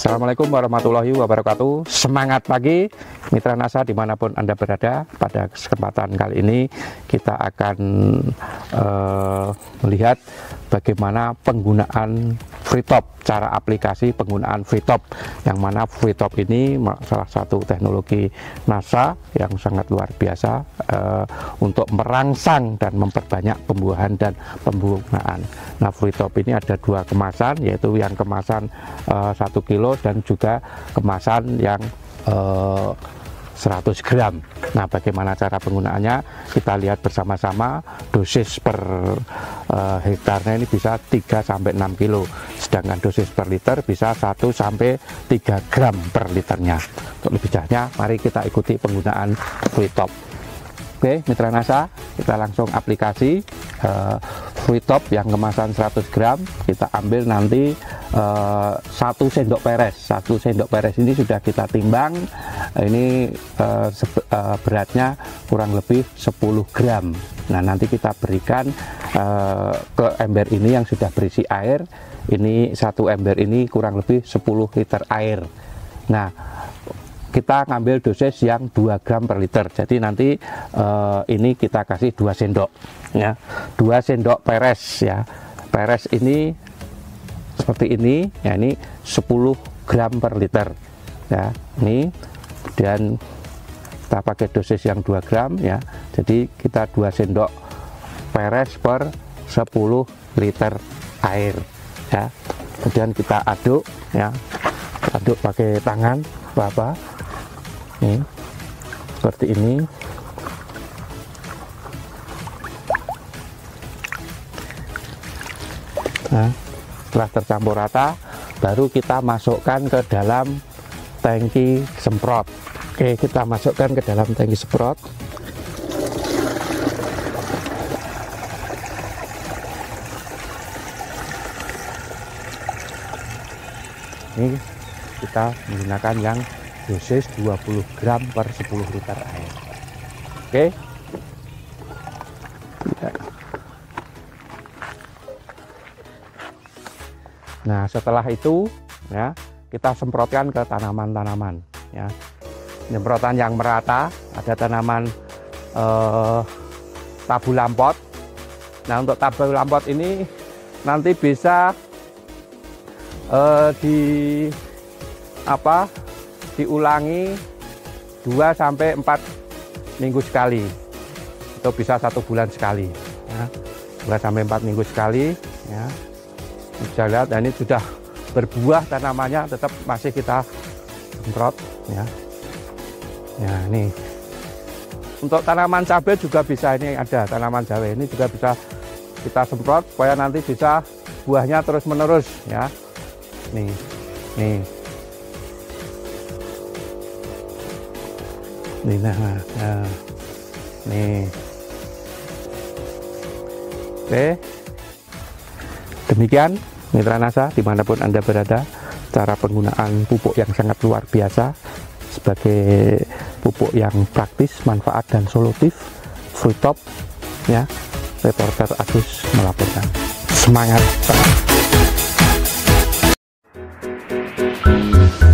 Assalamualaikum warahmatullahi wabarakatuh. Semangat pagi mitra NASA dimanapun Anda berada. Pada kesempatan kali ini kita akan melihat bagaimana penggunaan FreeTop, cara aplikasi penggunaan FreeTop, yang mana FreeTop ini salah satu teknologi NASA yang sangat luar biasa untuk merangsang dan memperbanyak pembuahan dan pembungaan. Nah, FreeTop ini ada dua kemasan, yaitu yang kemasan 1 kilo dan juga kemasan yang 100 gram. Nah, bagaimana cara penggunaannya kita lihat bersama-sama. Dosis per hektarnya ini bisa 3-6 kilo, sedangkan dosis per liter bisa 1-3 gram per liternya. Untuk lebih jelasnya mari kita ikuti penggunaan FreeTop. Oke mitra NASA, kita langsung aplikasi FreeTop yang kemasan 100 gram. Kita ambil nanti 1 sendok peres. 1 sendok peres ini sudah kita timbang. Ini beratnya kurang lebih 10 gram. Nah, nanti kita berikan ke ember ini yang sudah berisi air. Ini 1 ember ini kurang lebih 10 liter air. Nah, kita ngambil dosis yang 2 gram per liter. Jadi nanti ini kita kasih 2 sendok ya. 2 sendok peres ya. Peres ini seperti ini ya, ini 10 gram per liter ya. Ini dan kita pakai dosis yang 2 gram ya. Jadi kita 2 sendok peres per 10 liter air ya. Kemudian kita aduk ya. Aduk pakai tangan Bapak. Nih, seperti ini. Nah, setelah tercampur rata, baru kita masukkan ke dalam tangki semprot. Oke, kita masukkan ke dalam tangki semprot. Ini kita menggunakan yang dosis 20 gram per 10 liter air. Oke. Nah, setelah itu ya, kita semprotkan ke tanaman-tanaman ya. Semprotan yang merata, ada tanaman tabu lampot. Nah, untuk tabu lampot ini nanti bisa diulangi 2-4 minggu sekali, itu bisa 1 bulan sekali ya. 2-4 minggu sekali ya. Bisa lihat, nah ini sudah berbuah tanamannya, tetap masih kita semprot ya. Ya, ini untuk tanaman cabai juga bisa, ini ada tanaman cabai ini juga bisa kita semprot supaya nanti bisa buahnya terus menerus ya. Nih nih. Oke, demikian mitra NASA dimanapun Anda berada, cara penggunaan pupuk yang sangat luar biasa sebagai pupuk yang praktis, manfaat dan solutif. FreeTop ya. Reporter Agus melaporkan. Semangat.